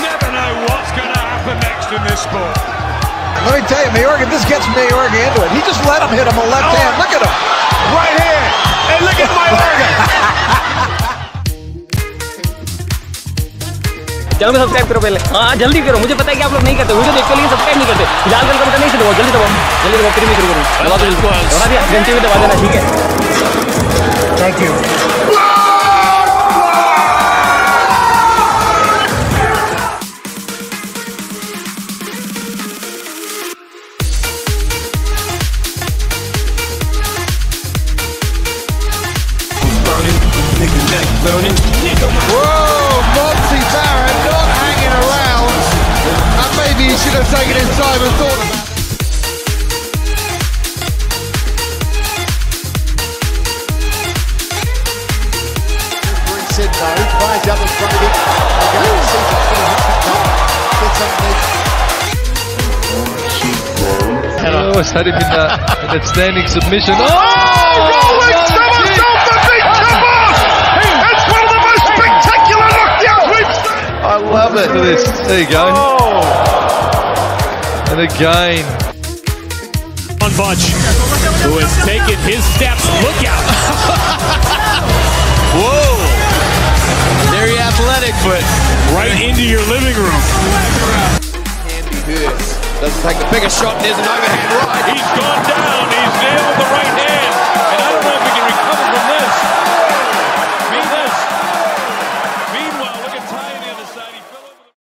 never know what's going to happen next in this sport. Let me tell you, Mayorga, this gets Mayorga into it. He just let him hit him a left hand. Look at him. Right hand. And look at Mayorga. Channel को subscribe करो पहले। हाँ जल्दी करो, मुझे पता है कि आप लोग नहीं करते, वीडियो देखते लेकिन सब्सक्राइब नहीं करते। लाल कलर का बटन नहीं दबाओ, जल्दी दबाओ, फिर मैं शुरू करूँ। दबा दो जल्दी, दबा दिया, घंटे में दबा देना, ठीक है। Thank you. Whoa, Monty Barrett not hanging around, and maybe he should have taken his time and thought about it. Brings in though, fires up in front of him, again, sees it's going to happen, gets underneath. Oh, had him in that standing submission. Oh, Rolling somersault for Big Chopper! It's one of the most spectacular knockdowns we've seen! I love it. Look at this. There you go. Oh. And again. One Bunch, who has taken his steps. Look out! Whoa! Very athletic, but Right into your living room. Andy Hurst doesn't take the biggest shot, and there's an overhand right. He's gone down. He's nailed the right hand.